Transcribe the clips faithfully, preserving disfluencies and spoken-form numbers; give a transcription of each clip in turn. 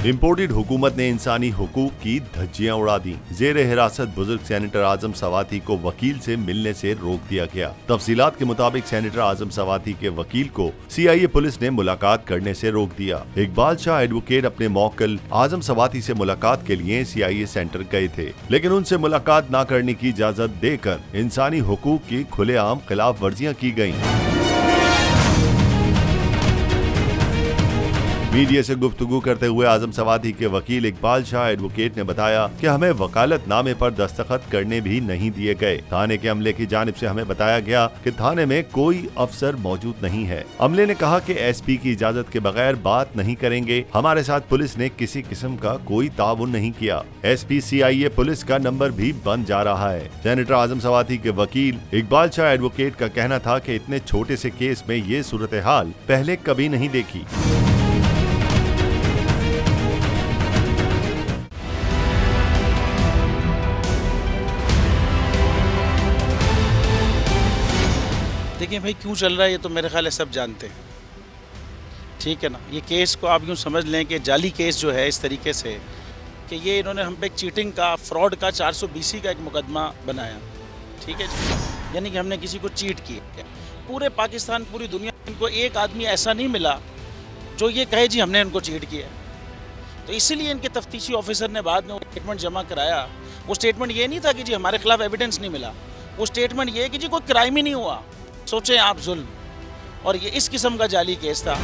Imported हुकूमत ने इंसानी हुकूक की धज्जियां उड़ा दी। जेर हिरासत बुजुर्ग सेनेटर आजम सवाती को वकील से मिलने से रोक दिया गया। तफसीलात के मुताबिक सेनेटर आजम सवाती के वकील को सी आई ए पुलिस ने मुलाकात करने से रोक दिया। इकबाल शाह एडवोकेट अपने मौकल आजम सवाती से मुलाकात के लिए सी आई ए सेंटर गए थे, लेकिन उनसे मुलाकात न करने की इजाजत देकर इंसानी हुकूक की खुलेआम खिलाफ वर्जियां की गयी। मीडिया से गुफ्तगू करते हुए आजम सवाती के वकील इकबाल शाह एडवोकेट ने बताया कि हमें वकालतनामे पर दस्तखत करने भी नहीं दिए गए। थाने के अमले की जानिब से हमें बताया गया कि थाने में कोई अफसर मौजूद नहीं है। अमले ने कहा कि एस पी की इजाजत के बगैर बात नहीं करेंगे। हमारे साथ पुलिस ने किसी किस्म का कोई ताउन नहीं किया। S P C I A police का नंबर भी बंद जा रहा है। सेनेटर आजम सवाती के वकील इकबाल शाह एडवोकेट का कहना था कि इतने छोटे से केस में ये सूरत हाल पहले कभी नहीं देखी। देखिए भाई, क्यों चल रहा है ये तो मेरे ख्याल है सब जानते हैं, ठीक है ना। ये केस को आप यूँ समझ लें कि जाली केस जो है इस तरीके से कि ये इन्होंने हम पे चीटिंग का, फ्रॉड का चार सौ बीस का एक मुकदमा बनाया, ठीक है जी। यानी कि हमने किसी को चीट किया। पूरे पाकिस्तान, पूरी दुनिया में इनको एक आदमी ऐसा नहीं मिला जो ये कहे जी हमने इनको चीट किया। तो इसीलिए इनके तफ्तीशी ऑफिसर ने बाद में स्टेटमेंट जमा कराया। वो स्टेटमेंट ये नहीं था कि जी हमारे खिलाफ एविडेंस नहीं मिला, वो स्टेटमेंट ये कि जी कोई क्राइम ही नहीं हुआ। सोचें आप, जुल्म। और ये इस किस्म का जाली केस था।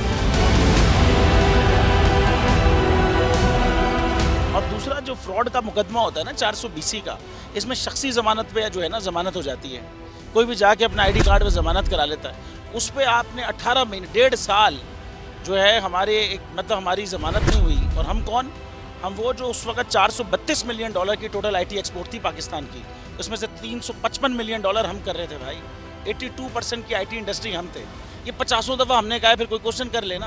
और दूसरा जो फ्रॉड का मुकदमा होता है ना चार सौ बीस का, इसमें शख्सी ज़मानत पे जो है ना ज़मानत हो जाती है। कोई भी जाके अपना आई डी कार्ड पे ज़मानत करा लेता है। उस पर आपने अठारह महीने डेढ़ साल जो है हमारे एक मतलब हमारी ज़मानत नहीं हुई। और हम कौन? हम वो जो उस वक्त चार सौ बत्तीस मिलियन डॉलर की टोटल आई टी एक्सपोर्ट थी पाकिस्तान की, उसमें से तीन सौ पचपन मिलियन डॉलर हम कर रहे थे भाई। बयासी परसेंट की आईटी इंडस्ट्री हम थे। ये पचासों दफ़ा हमने कहा, फिर कोई क्वेश्चन कर लेना।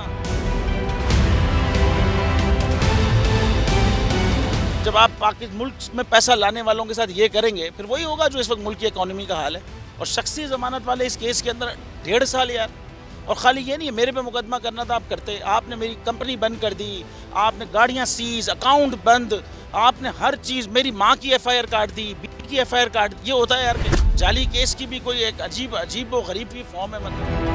जब आप पाकिस्तान मुल्क में पैसा लाने वालों के साथ ये करेंगे, फिर वही होगा जो इस वक्त मुल्क की इकोनॉमी का हाल है। और शख्सी ज़मानत वाले इस केस के अंदर डेढ़ साल यार। और खाली ये नहीं है मेरे पे मुकदमा करना था, आप करते। आपने मेरी कंपनी बंद कर दी, आपने गाड़ियाँ सीज, अकाउंट बंद, आपने हर चीज़, मेरी माँ की एफ आई आर काट दी, बीवी की एफ आई आर काट दी। ये होता है यार कि जाली केस की भी कोई एक अजीब अजीब व गरीब की फॉर्म है। मतलब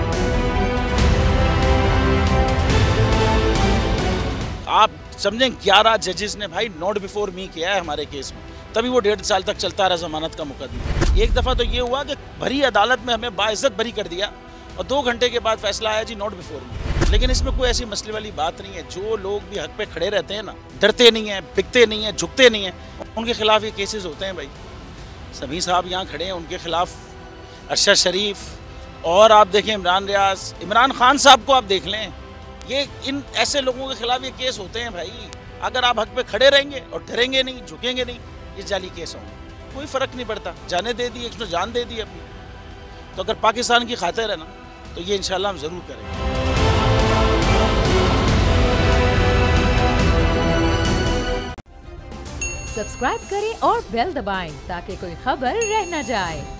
आप समझें ग्यारह जजेस ने भाई नॉट बिफोर मी किया है हमारे केस में, तभी वो डेढ़ साल तक चलता रहा ज़मानत का मुकदमा। एक दफ़ा तो ये हुआ कि भरी अदालत में हमें बाइज्जत भरी कर दिया और दो घंटे के बाद फैसला आया जी नॉट बिफोर मी। लेकिन इसमें कोई ऐसी मसले वाली बात नहीं है। जो लोग भी हक पे खड़े रहते हैं ना, डरते नहीं हैं, बिकते नहीं हैं, झुकते नहीं हैं, उनके खिलाफ ये केसेस होते हैं भाई। सभी साहब यहाँ खड़े हैं, उनके खिलाफ अरशद शरीफ और आप देखें इमरान रियाज, इमरान खान साहब को आप देख लें। ये इन ऐसे लोगों के खिलाफ ये केस होते हैं भाई। अगर आप हक पे खड़े रहेंगे और डरेंगे नहीं, झुकेंगे नहीं, ये जाली केस होंगे, कोई फ़र्क नहीं पड़ता। जाने दे दी, उसने जान दे दी अपनी। तो अगर पाकिस्तान की खातिर है ना, तो ये इंशाल्लाह हम ज़रूर करेंगे। सब्सक्राइब करें और बेल दबाएं ताकि कोई खबर रह न जाए।